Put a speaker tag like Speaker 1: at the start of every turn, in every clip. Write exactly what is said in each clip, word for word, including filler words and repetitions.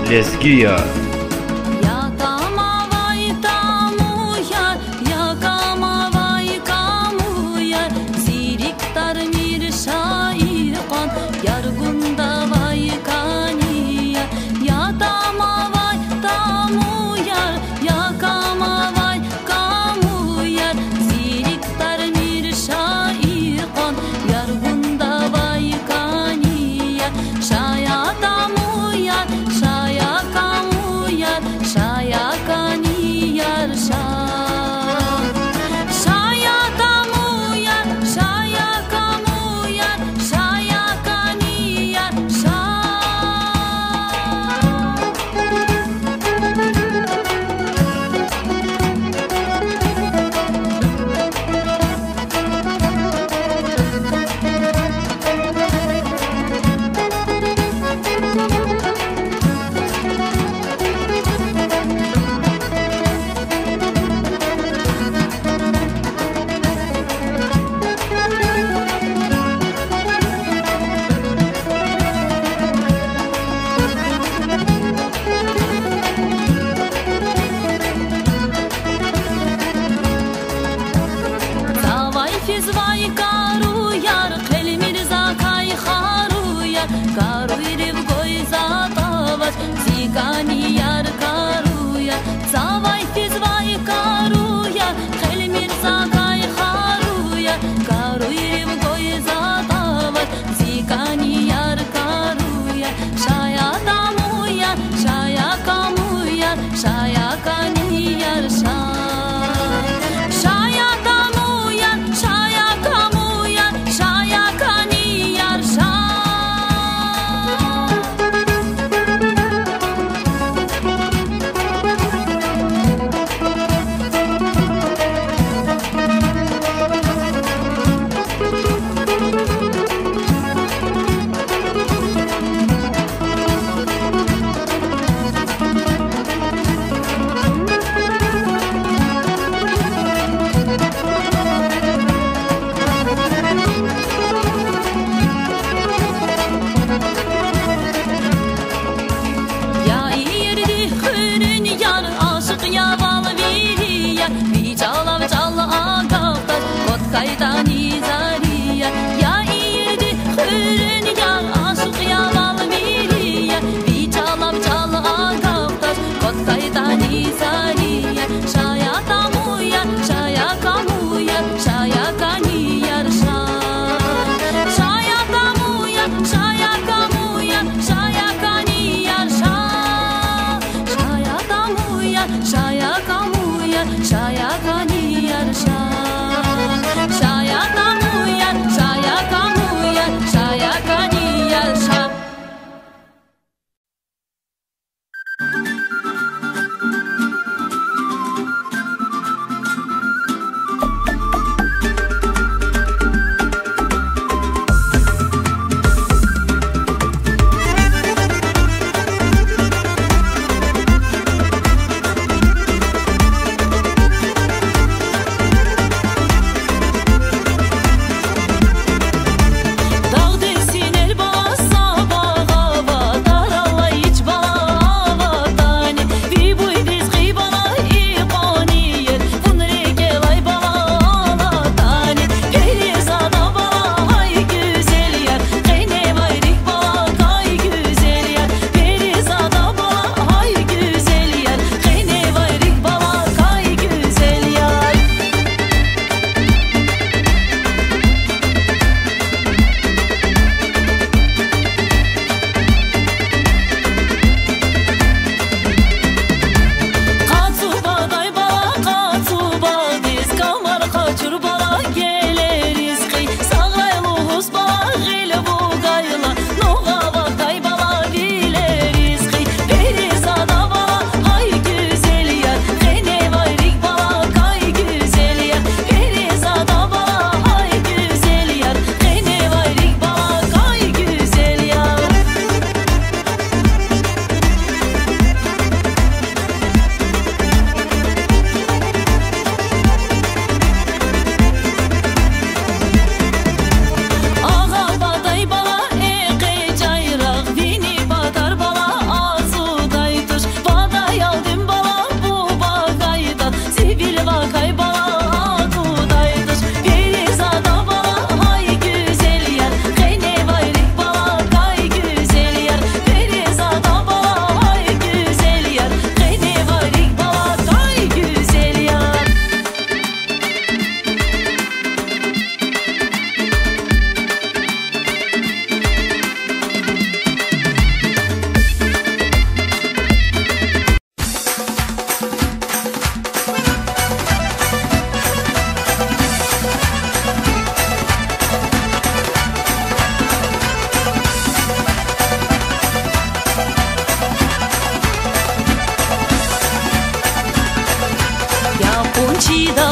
Speaker 1: Lezgiya
Speaker 2: Ya tama vay tamu yar, ya kama vay kamu yar. Ziriktar mir şair kan, yar gunda vay kaniya. Ya tama vay tamu yar, ya kama vay kamu yar. Ziriktar mir şair kan, yar gunda vay kaniya. Şaya tamu yar, şaya kamu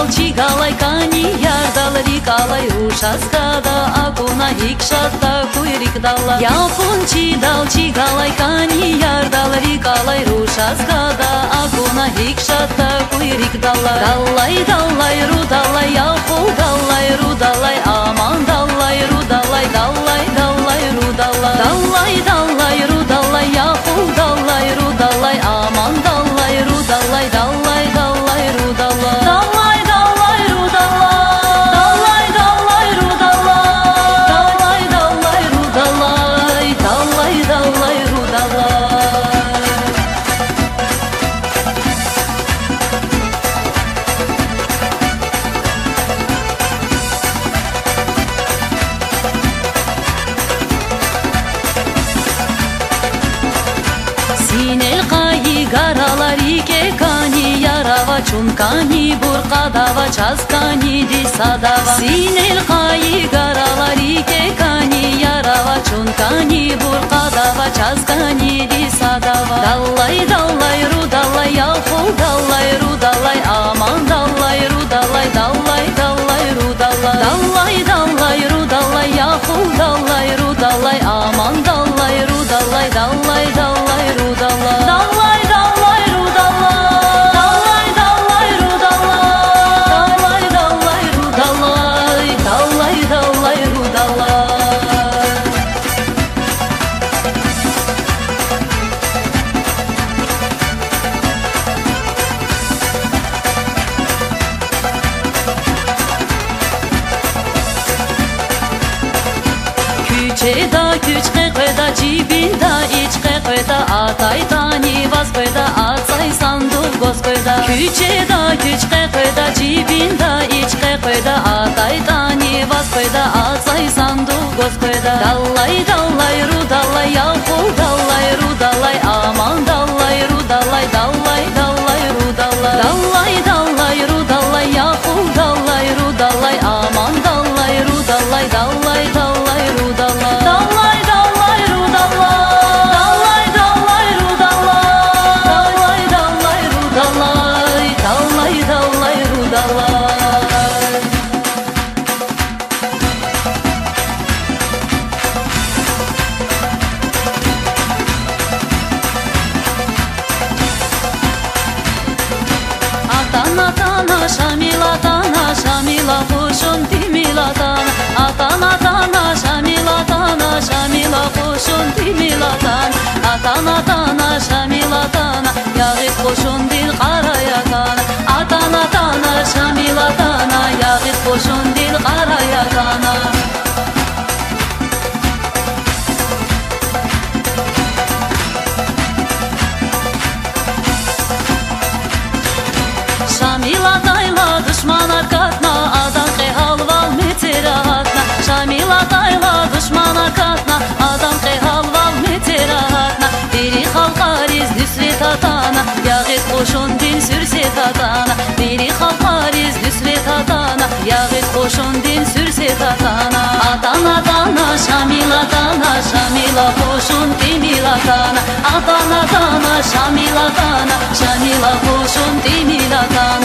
Speaker 2: dalai kani yar dalari kalai ushaskada akuna hikshata kuirik dalla yapunchi dalchi galai kani yar dalari kalai ushaskada akuna hikshata kuirik dalla dallai dallai ru dallai yapu dallai ru dallai aman dallai ru dallai dallai dallai ru dallai dallai dallai ru dallai yapu dallai ru dallai aman dallai ru dallai dallai dallai ru dallai dallai dallai ru dallai dallai dallai ru dallai dallai dallai ru dallai dallai dallai ru dallai Sinel qayi garalari ke kani yarava chunkani burqadava chaskani disadava Sinel qayi garalari ke kani yarava chunkani burqadava chaskani disadava Dallai dallai ru dallai yafu dallai ru dallai aman dallai ru dallai dallai dallai ru dallai dallai dallai ru dallai yafu dallai ru dallai aman dallai ru dallai dallai dallai ru dallai dallai dallai ru dallai dallai dallai ru dallai dallai dallai ru dallai dallai dallai ru dallai Küçeda küç qeqeda cibinda iç qeqeda atay tani vas qeda atsay sanduq goz qeda Küçeda küç qeqeda cibinda iç qeqeda atay tani vas qeda atsay sanduq goz qeda Dallay dallay ru dallay yafu dallay ru dallay aman dallay ru dallay dallay dallay ru dallay dallay dallay ru dallay yafu dallay ru dallay aman dallay ru dallay dallay dallay ru dallay dallay dallay ru dallay dallay dallay ru dallay dallay dallay ru dallay dallay dallay ru dallay Atana tana shamila tana shamila khushun timila tana Atana tana shamila tana shamila khushun timila tana Atana tana shamila tana yagit khushun dil qaraya tana Atana tana shamila tana yagit khushun dil qaraya tana Shamila tayla düşman arkatna adam qe halval meterahatna Shamila tayla düşman arkatna adam qe halval meterahatna Biri halqariz nüsret atana yagit qo'shun din sürset atana Biri halqariz nüsret atana yagit qo'shun din sürset atana Atana tana Shamila tana Shamila qo'shun timila tana Atana tana Shamila tana Shamila qo'shun timila tana